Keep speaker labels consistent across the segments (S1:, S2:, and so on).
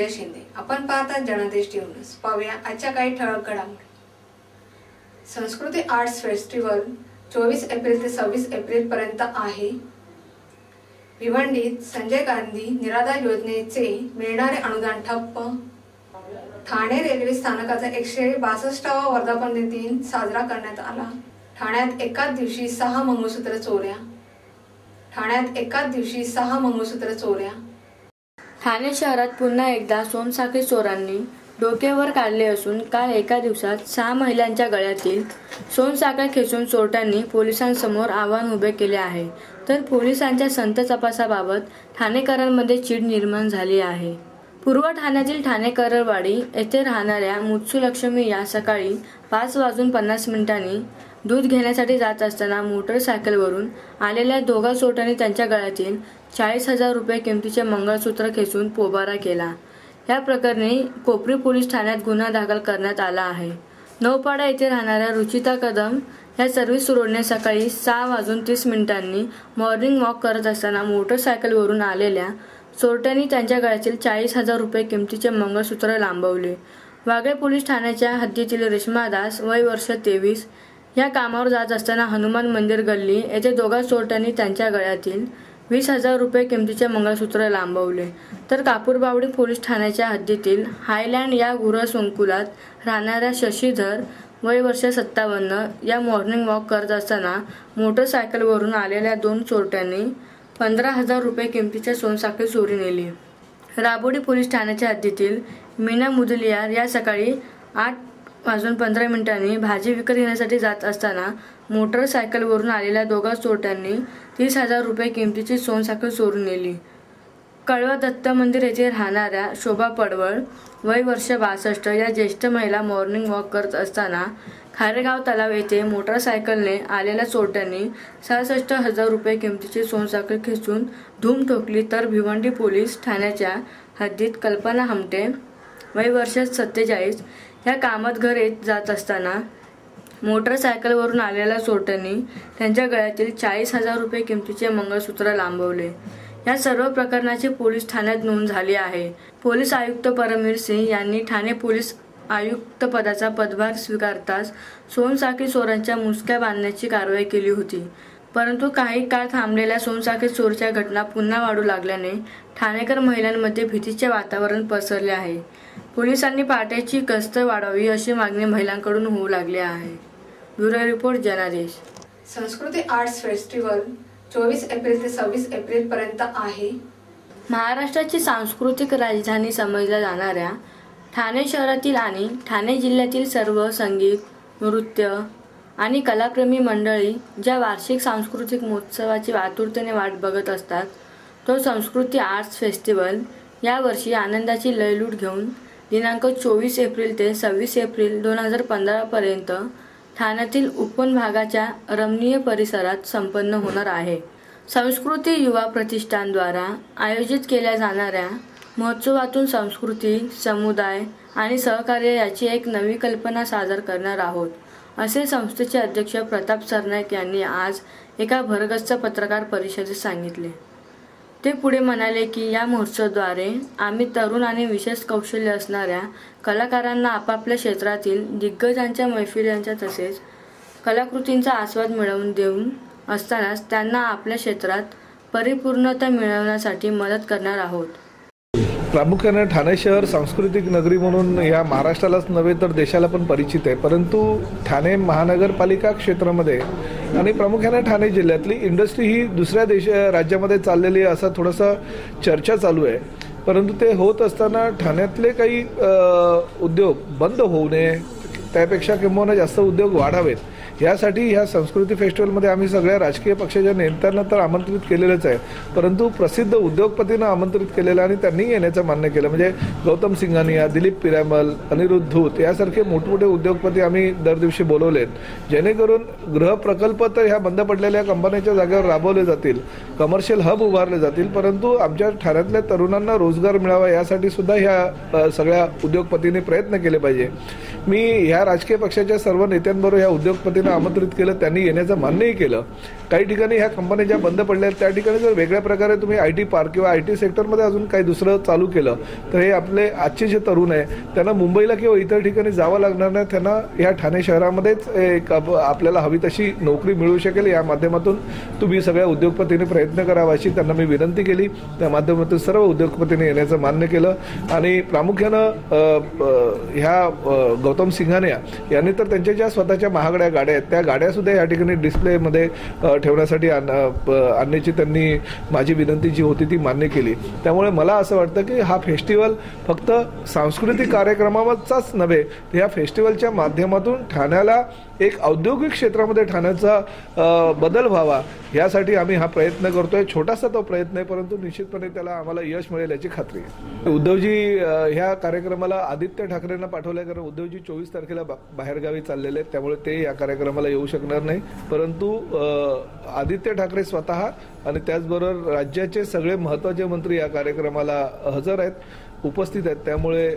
S1: शिंदे। आपण पाहतात जनादेश टीव्ही न्यूज। पाहूया आजच्या काही ठळक घडामोडी। संस्कृती आर्ट्स फेस्टिवल 24 एप्रिल ते 26 एप्रिल पर्यंत आहे। भिवंडीत संजय गांधी निराधार योजनेचे मिळणारे अनुदान ठप्प। ठाणे रेल्वे स्थानकाचा 162वा वर्धापन दिन साजरा करण्यात आला। ठाण्यात एकाच दिवशी 6 मंगळसूत्र चोऱ्या।
S2: ठाणे शहरात पुन्हा एकदा सोनसाखळी चोरांनी डोक्यावर काढले असून काल एका दिवसात 6 महिलांच्या गळ्यातील सोनसाखळी खेचून चोरट्यांनी पोलिसांसमोर आव्हान उभे केले आहे। तर पोलिसांच्या संत तपासाबाबत ठाणेकरांमध्ये चीड निर्माण झाली आहे। पूर्व ठाण्यातील ठाणे करवाडी येथे राहणाऱ्या मुत्सुलक्ष्मी या सकाळी 5:50 दूध घेण्यासाठी जात असताना मोटरसायकलवरून आलेल्या दोघा चोरट्यांनी त्यांच्या गळ्यातील 40,000 रुपये किमतीचे मंगळसूत्र खेचून पोबारा केला। या प्रकरणी कोपरी पोलीस ठाण्यात गुन्हा दाखल करण्यात आला आहे। नौपाडा येथे राहणाऱ्या रुचिता कदम या सर्व्हिस रोडने सकाळी 6:30 मॉर्निंग वॉक करत असताना मोटरसायकलवरून आलेल्या चोरट्यांनी त्यांच्या गळ्यातील 40,000 रुपये किमतीचे मंगळसूत्र लांबवले। वागळे पोलीस ठाण्याच्या हद्दीतील रेश्मा दास वय वर्ष 23 या कामावर जात असताना हनुमान मंदिर गल्ली येथे दोघा चोरट्यांनी त्यांच्या गळ्यातील 20,000 रुपये किमतीचे मंगळसूत्र लांबवले। तर कापूरबावडी पोलीस ठाण्याच्या हद्दीतील हायलँड या गृहसंकुलात राहणाऱ्या शशीधर वय वर्ष 57 या मॉर्निंग वॉक करत असताना मोटरसायकलवरून आलेल्या 2 चोरट्यांनी 15,000 रुपये किमतीच्या सोनसाखळी चोरी नेली। राबोडी पोलीस ठाण्याच्या हद्दीतील मीना मुदलियार या सकाळी 8:15 भाजी विकत घेण्यासाठी जात असताना मोटरसायकलवरून आलेल्या दोघा चोरट्यांनी 30,000 रुपये किमतीची सोनसाखळी चोरून नेली। कळवा दत्त मंदिर येथे राहणाऱ्या शोभा पडवळ वय वर्ष 62 या ज्येष्ठ महिला मॉर्निंग वॉक करत असताना खारेगाव तलाव येथे मोटरसायकलने आलेल्या चोरट्यांनी 66,000 रुपये किमतीची सोनसाखळी खेचून धूम ठोकली। तर भिवंडी पोलीस ठाण्याच्या हद्दीत कल्पना हमटे वय वर्ष 47 या कामात घर येत जात असताना मोटरसायकलवरून आलेल्या चोरट्यांनी त्यांच्या गळ्यातील 40,000 रुपये किमतीचे मंगळसूत्र लांबवले। या सर्व प्रकरणाची पोलीस ठाण्यात नोंद झाली आहे। पोलीस आयुक्त परमवीर सिंह यांनी ठाणे पोलीस आयुक्त पदाचा पदभार स्वीकारताच सोनसाखळी चोरांच्या मुसक्या बांधण्याची कारवाई केली होती। परंतु काही काळ थांबलेल्या सोनसाखळी चोरीच्या घटना पुन्हा वाढू लागल्याने ठाणेकर महिलांमध्ये भीतीचे वातावरण पसरले आहे। पोलिसांनी पहाटेची गस्त वाढवावी अशी मागणी महिलांकडून होऊ लागली आहे। ब्युरो रिपोर्ट जनादेश।
S1: संस्कृती आर्ट्स फेस्टिवल 24 एप्रिल ते 26 एप्रिल पर्यंत आहे।
S2: महाराष्ट्राची सांस्कृतिक राजधानी समजल्या जाणाऱ्या ठाणे शहरातील आणि ठाणे जिल्ह्यातील सर्व संगीत, नृत्य आणि कलाप्रेमी मंडळी ज्या वार्षिक सांस्कृतिक महोत्सवाची आतुरतेने वाट बघत असतात, तो संस्कृती आर्ट्स फेस्टिवल यावर्षी आनंदाची लयलूट घेऊन दिनांक 24 एप्रिल ते 26 एप्रिल 2015 पर्यंत ठाण्यातील उपवन भागाच्या रमणीय परिसरात संपन्न होणार आहे। संस्कृती युवा प्रतिष्ठान द्वारा आयोजित केल्या जाणाऱ्या महोत्सवातून संस्कृती, समुदाय आणि सहकार्य याची एक नवी कल्पना सादर करणार आहोत, असे संस्थेचे अध्यक्ष प्रताप सरनाईक यांनी आज एका भरगच्च पत्रकार परिषदेत सांगितले। ते पुढे म्हणाले की या महोत्सवाद्वारे आम्ही तरुण आणि विशेष कौशल्य असणाऱ्या कलाकारांना आपापल्या क्षेत्रातील दिग्गजांच्या मैफिलींचा तसेच कलाकृतींचा आस्वाद मिळवून देऊन असतानाच त्यांना आपल्या क्षेत्रात परिपूर्णता मिळवण्यासाठी मदत करणार आहोत।
S3: प्रामुख्याने ठाणे शहर सांस्कृतिक नगरी म्हणून या महाराष्ट्रालाच नव्हे तर देशाला पण परिचित आहे। परंतु ठाणे महानगरपालिका क्षेत्रामध्ये आणि प्रामुख्याने ठाणे जिल्ह्यातली इंडस्ट्री ही दुसऱ्या राज्यामध्ये चाललेली आहे असं थोडंसं चर्चा चालू आहे। परंतु ते होत असताना ठाण्यातले काही उद्योग बंद होऊ नये, त्यापेक्षा किंबहुना जास्त उद्योग वाढावेत यासाठी ह्या संस्कृती फेस्टिवलमध्ये आम्ही सगळ्या राजकीय पक्षाच्या नेत्यांना तर आमंत्रित केलेलंच आहे, परंतु प्रसिद्ध उद्योगपतींना आमंत्रित केलेलं आणि त्यांनी येण्याचं मान्य केलं। म्हणजे गौतम सिंघानिया, दिलीप पिरामल, अनिरुद्ध धूत यासारखे मोठमोठे उद्योगपती आम्ही दर दिवशी बोलवलेत, जेणेकरून गृहप्रकल्प तर ह्या बंद पडलेल्या कंपन्यांच्या जागेवर राबवले जातील, कमर्शियल हब उभारले जातील, परंतु आमच्या ठाण्यातल्या तरुणांना रोजगार मिळावा यासाठी सुद्धा ह्या सगळ्या उद्योगपतींनी प्रयत्न केले पाहिजे। मी ह्या राजकीय पक्षाच्या सर्व नेत्यांबरोबर ह्या उद्योगपतींना त्यांना आमंत्रित केलं, त्यांनी येण्याचं मान्यही केलं. काही ठिकाणी ह्या कंपन्या ज्या बंद पडल्या त्या ठिकाणी जर वेगळ्या प्रकारे तुम्ही IT पार्क किंवा IT सेक्टरमध्ये अजून काही दुसरं चालू केलं तर हे आपले आजचे जे तरुण आहे त्यांना मुंबईला किंवा इतर ठिकाणी जावं लागणार नाही. त्यांना या ठाणे शहरामध्येच एक आपल्याला हवी तशी नोकरी मिळू शकेल. या माध्यमातून तुम्ही सगळ्या उद्योगपतींनी प्रयत्न करावा अशी त्यांना मी विनंती केली. त्या माध्यमातून सर्व उद्योगपतींनी येण्याचं मान्य केलं आणि प्रामुख्यानं ह्या गौतम सिंघानिया यांनी तर त्यांच्या ज्या स्वतःच्या महागड्या गाड्या आहेत त्या गाड्यासुद्धा या ठिकाणी डिस्प्लेमध्ये ठेवण्यासाठी आणण्याची त्यांनी माझी विनंती जी होती ती मान्य केली. त्यामुळे मला असं वाटतं की हा फेस्टिवल फक्त सांस्कृतिक कार्यक्रमाचाच नव्हे, या फेस्टिवलच्या माध्यमातून ठाण्याला एक औद्योगिक क्षेत्रामध्ये ठाण्याचा बदल व्हावा यासाठी आम्ही हा प्रयत्न करतोय. छोटासा तो प्रयत्न आहे परंतु निश्चितपणे त्याला आम्हाला यश मिळेल याची खात्री आहे. उद्धवजी ह्या कार्यक्रमाला आदित्य ठाकरेंना पाठवलंय कारण उद्धवजी 24 तारखेला बाहेरगावी चाललेले आहेत, त्यामुळे ते या कार्यक्रमाला येऊ शकणार नाही. परंतु आदित्य ठाकरे स्वतः आणि त्याचबरोबर राज्याचे सगळे महत्त्वाचे मंत्री या कार्यक्रमाला हजर आहेत, उपस्थित आहेत. त्यामुळे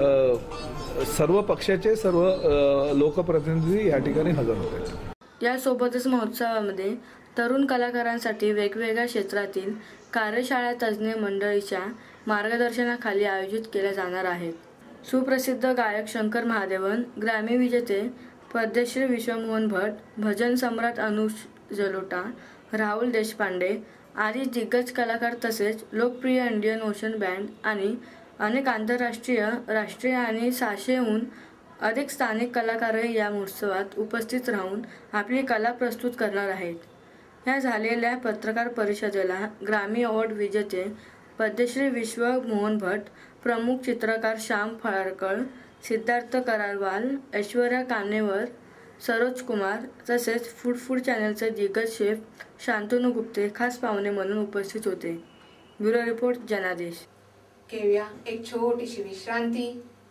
S3: सर्व पक्षाचे सर्व लोकप्रतिनिधी या ठिकाणी हजर होते.
S2: यासोबतच महोत्सवामध्ये तरुण कलाकारांसाठी वेगवेगळ्या क्षेत्रातील कार्यशाळा तज्ज्ञ मंडळीच्या मार्गदर्शनाखाली आयोजित केल्या जाणार आहेत. सुप्रसिद्ध गायक शंकर महादेवन, ग्रॅमी विजेते पद्मश्री विश्वमोहन भट, भजन सम्राट अनुज जलोटा, राहुल देशपांडे आदी दिग्गज कलाकार तसेच लोकप्रिय इंडियन ओशन बँड आणि अनेक आंतरराष्ट्रीय, राष्ट्रीय आणि 600हून अधिक स्थानिक कलाकारही या महोत्सवात उपस्थित राहून आपली कला प्रस्तुत करणार आहेत. या झालेल्या पत्रकार परिषदेला ग्रॅमी अवॉर्ड विजेते पद्मश्री विश्व मोहन भट, प्रमुख चित्रकार श्याम फळारकर, सिद्धार्थ करारवाल, ऐश्वर्या कानेवर, सरोज कुमार तसेच फूड चॅनलचे दिग्गज शेफ शांतनू गुप्ते खास पाहुणे म्हणून उपस्थित होते. ब्युरो रिपोर्ट, जनादेश.
S1: घेऊया एक छोटीशी विश्रांती.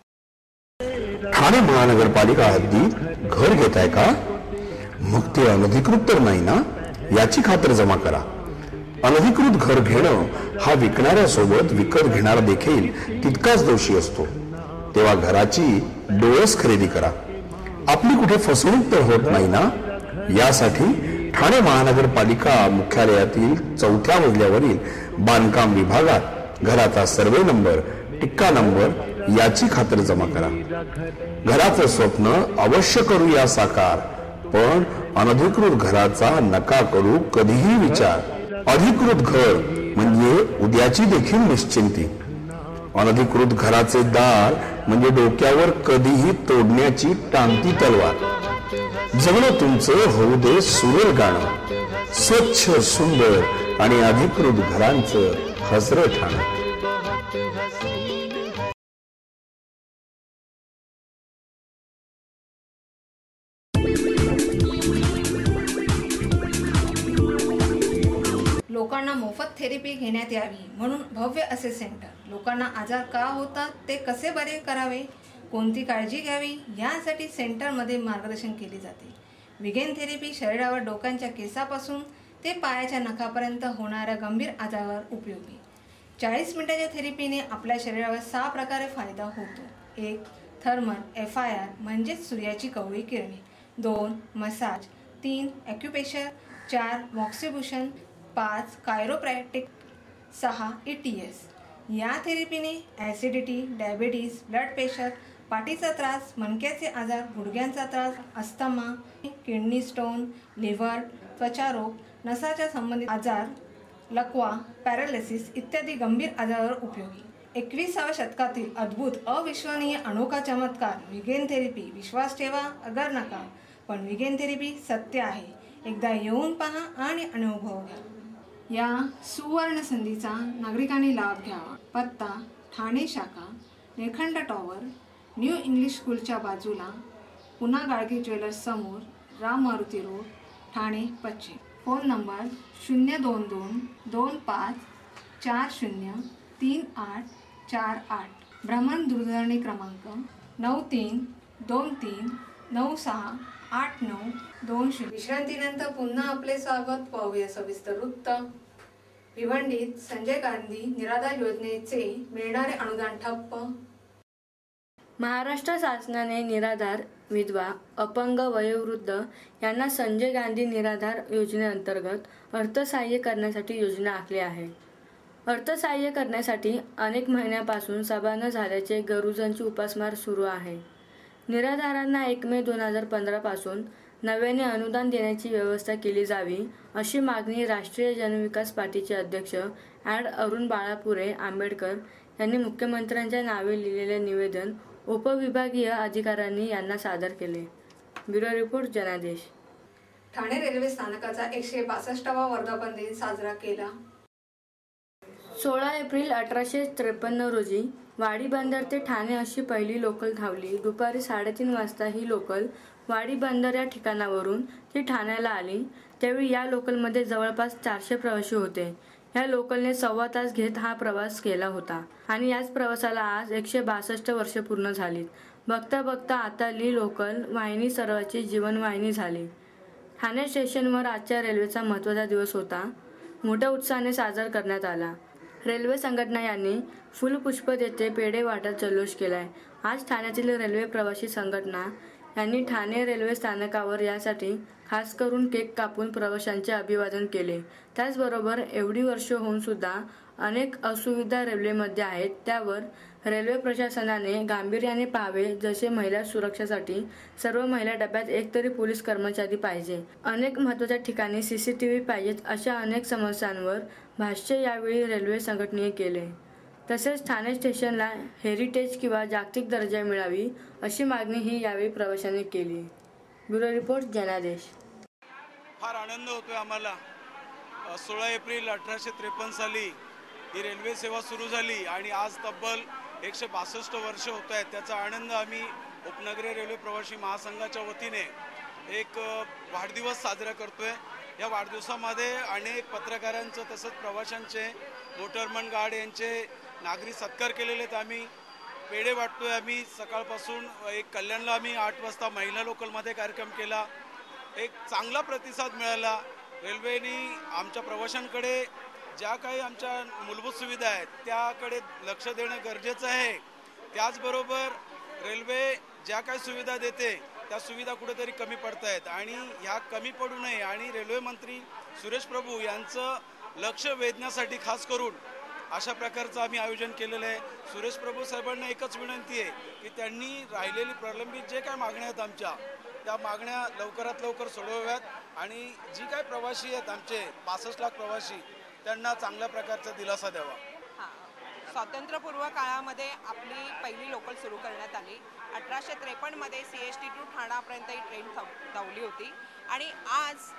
S4: ठाणे महानगरपालिका हद्दीत घर घेताय का? मग ते अनधिकृत तर नाही ना याची खात्री जमा करा. अनधिकृत घर घेणं हा विकणाऱ्यासोबत विकत घेणारा देखील तितकाच दोषी असतो. तेव्हा घराची डोळस खरेदी करा. आपली कुठे फसवणूक तर होत नाही ना यासाठी ठाणे महानगरपालिका मुख्यालयातील 4थ्या मजल्यावरील बांधकाम विभागात घराचा सर्वे नंबर, टिक्का नंबर याची खात्री जमा करा. घराचं स्वप्न अवश्य करूया साकार, पण अनधिकृत घराचा नका करू कधीही विचार. अधिकृत घर म्हणजे उद्याची देखील निश्चिंती. अनधिकृत घराचे दार म्हणजे डोक्यावर कधीही तोडण्याची टांगती तलवार. जगणं तुमचं होऊ दे सुरेल गाणं, स्वच्छ सुंदर आणि अधिकृत घरांचं हसरं ठाणं.
S1: लोकांना मोफत थेरपी घेण्यात यावी म्हणून भव्य असे सेंटर. लोकांना आजार का होतात, ते कसे बरे करावे, कोणती काळजी घ्यावी यासाठी सेंटरमध्ये मार्गदर्शन केले जाते. विगेन थेरपी शरीरावर डोक्यांच्या केसापासून ते पायाच्या नखापर्यंत होणाऱ्या गंभीर आजारावर उपयोगी. 40 मिनिटाच्या थेरपीने आपल्या शरीरावर 6 प्रकारे फायदा होतो. 1. थर्मल FIR म्हणजेच सूर्याची कवळी किरणे. 2. Massage. 3. Acupressure. 4. Moxibustion. 5. Chiropractic. 6. ETS. या थेरपीने ॲसिडिटी, डायबिटीज, ब्लड प्रेशर, पाठीचा त्रास, मणक्याचे आजार, गुडघ्यांचा त्रास, अस्थमा, किडनी स्टोन, लिव्हर, त्वचारोग, नसाच्या संबंधित आजार, लकवा, पॅरालिसिस इत्यादी गंभीर आजारावर उपयोगी. 21व्या शतकातील अद्भुत अविश्वसनीय अनोखा चमत्कार विगेन थेरपी. विश्वास ठेवा अगर नका, पण विगेन थेरपी सत्य आहे. एकदा येऊन पहा आणि अनुभव घ्या. या सुवर्ण संधीचा नागरिकांनी लाभ घ्यावा. पत्ता ठाणे शाखा, निळखंड टॉवर, न्यू इंग्लिश स्कूलच्या बाजूला, पुन्हा गाडगे ज्वेलर्स समोर, राम मारुती रोड, ठाणे पश्चिम. Phone number 022-25403848. भ्रमण दूरध्वनी क्रमांक 9323968920. विश्रांतीनंतर पुन्हा आपले स्वागत. पाहूया सविस्तर वृत्त. भिवंडीत संजय गांधी निराधार योजनेचे मिळणारे अनुदान ठप्प.
S2: महाराष्ट्र शासनाने निराधार विधवा, अपंग, वयोवृद्ध यांना संजय गांधी निराधार योजनेअंतर्गत अर्थसहाय्य करण्यासाठी योजना आखली आहे. अर्थसहाय्य करण्यासाठी अनेक महिन्यापासून सभा न झाल्याचे गरजूंची उपासमार सुरू आहे. निराधारांना 1 मे 2015 पासून नव्याने अनुदान देण्याची व्यवस्था केली जावी अशी मागणी राष्ट्रीय जनविकास पार्टीचे अध्यक्ष ॲड. अरुण बाळापुरे आंबेडकर यांनी मुख्यमंत्र्यांच्या नावे लिहिलेले निवेदन उपविभागीय अधिकाऱ्यांनी यांना सादर केले. ब्युरो रिपोर्ट, जनादेश.
S1: ठाणे रेल्वे स्थानकाचा 162वा वर्धापन दिन साजरा केला.
S2: 16 एप्रिल 1853 रोजी वाडी बंदर ते ठाणे अशी पहिली लोकल धावली. दुपारी 3:30 वाजता ही लोकल वाडी बंदर या ठिकाणावरून ती ठाण्याला आली. त्यावेळी या लोकलमध्ये जवळपास 400 प्रवासी होते. या लोकलने 1.25 तास घेत हा प्रवास केला होता आणि याच प्रवासाला आज 162 वर्षे पूर्ण झालीत. बघता बघता आता ही लोकल वाहिनी सर्वांची जीवनवाहिनी झाली. ठाणे स्टेशनवर आजच्या रेल्वेचा महत्त्वाचा दिवस होता. मोठ्या उत्साहाने साजरा करण्यात आला. रेल्वे संघटना यांनी फुलपुष्प देते पेढे वाटत जल्लोष केलाय. आज ठाण्यातील रेल्वे प्रवासी संघटना यांनी ठाणे रेल्वे स्थानकावर यासाठी खास करून केक कापून प्रवाशांचे अभिवादन केले. त्याचबरोबर एवढी वर्ष होऊन सुद्धा अनेक असुविधा रेल्वेमध्ये आहेत, त्यावर रेल्वे प्रशासनाने गांभीर्याने पाहावे. जसे महिला सुरक्षेसाठी सर्व महिला डब्यात एक तरी पोलीस कर्मचारी पाहिजे, अनेक महत्त्वाच्या ठिकाणी CCTV पाहिजेत, अशा अनेक समस्यांवर भाष्य यावेळी रेल्वे संघटनेने केले. तसेच ठाणे स्टेशनला हेरिटेज किंवा जागतिक दर्जा मिळावी अशी मागणीही यावेळी प्रवाशांनी केली. ब्युरो रिपोर्ट, जनादेश.
S5: फार आनंद होतोय आम्हाला. 16 एप्रिल 1853 साली ही रेल्वे सेवा सुरू झाली आणि आज तब्बल 162 वर्ष होत आहेत. त्याचा आनंद आम्ही उपनगरीय रेल्वे प्रवासी महासंघाच्या वतीने एक वाढदिवस साजरा करतोय. या वाढदिवसामध्ये अनेक पत्रकारांचं तसंच प्रवाशांचे, मोटरमन गार्ड यांचे नागरी सत्कार केलेले आहेत. आम्ही पेढे वाटतोय. आम्ही सकाळपासून एक कल्याणला आम्ही 8 वाजता महिला लोकलमध्ये कार्यक्रम केला. एक चांगला प्रतिसाद मिळाला. रेल्वेने आमच्या प्रवाशांकडे ज्या काही आमच्या मूलभूत सुविधा आहेत त्याकडे लक्ष देणं गरजेचं आहे. त्याचबरोबर रेल्वे ज्या काही सुविधा देते त्या सुविधा कुठेतरी कमी पडत आहेत आणि ह्या कमी पडू नये आणि रेल्वे मंत्री सुरेश प्रभू यांचं लक्ष वेधण्यासाठी खास करून अशा प्रकारचं आम्ही आयोजन केलेलं आहे. सुरेश प्रभू साहेबांना एकच विनंती आहे की त्यांनी राहिलेली प्रलंबित जे काय मागण्या आहेत आमच्या, त्या मागण्या लवकरात लवकर सोडवाव्यात आणि जी काय प्रवासी आहेत आमचे 65 लाख प्रवासी, त्यांना चांगल्या प्रकारचा दिलासा द्यावा.
S6: स्वातंत्र्यपूर्व काळामध्ये आपली पहिली लोकल सुरू करण्यात आली. 1853 CST टू ठाणापर्यंत ही ट्रेन धावली होती आणि आज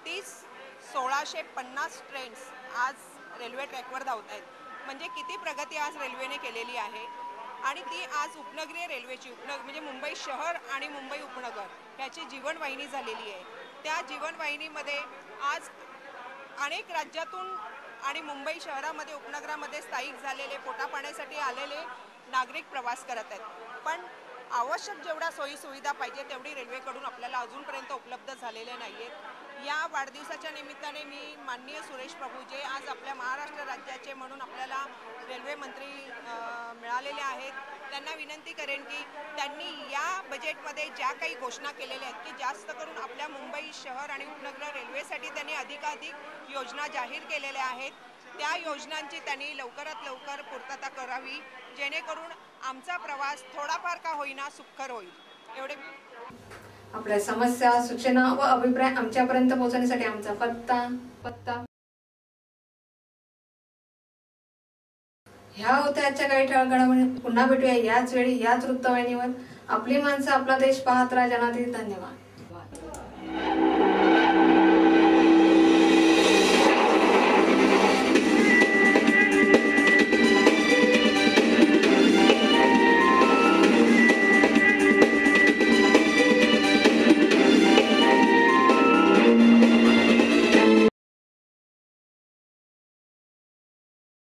S6: 1650 ट्रेन्स आज रेल्वे ट्रॅकवर धावत आहेत. म्हणजे किती प्रगती आज रेल्वेने केलेली आहे आणि ती आज उपनगरीय रेल्वेची म्हणजे मुंबई शहर आणि मुंबई उपनगर याची जीवनवाहिनी झालेली आहे. त्या जीवनवाहिनीमध्ये आज अनेक राज्यातून आणि मुंबई शहरामध्ये उपनगरामध्ये स्थायिक झालेले पोटापाण्यासाठी आलेले नागरिक प्रवास करत आहेत. पण आवश्यक जेवढ्या सोयीसुविधा पाहिजे तेवढी रेल्वेकडून आपल्याला अजूनपर्यंत उपलब्ध झालेल्या नाही आहेत. या वाढदिवसाच्या निमित्ताने मी माननीय सुरेश प्रभू जे आज आपल्या महाराष्ट्र राज्याचे म्हणून आपल्याला रेल्वे मंत्री मिळालेले आहेत, त्यांना विनंती करेन की त्यांनी या बजेटमध्ये ज्या काही घोषणा केलेल्या आहेत की जास्त करून आपल्या मुंबई शहर आणि उपनगर रेल्वेसाठी त्यांनी अधिकाधिक योजना जाहीर केलेल्या आहेत, त्या योजनांची त्यांनी लवकरात लवकर पूर्तता करावी जेणेकरून आमचा प्रवास थोडाफार का होईना सुखकर होईल. एवढे.
S1: आपल्या समस्या, सूचना व अभिप्राय आमच्यापर्यंत पोहोचवण्यासाठी आमचा पत्ता ह्या होत्या आजच्या काही ठळक घडामोडी. पुन्हा भेटूया याच वेळी याच वृत्तवाहिनीवर. आपली माणसं, आपला देश पाहत राहा. जनादेश. धन्यवाद.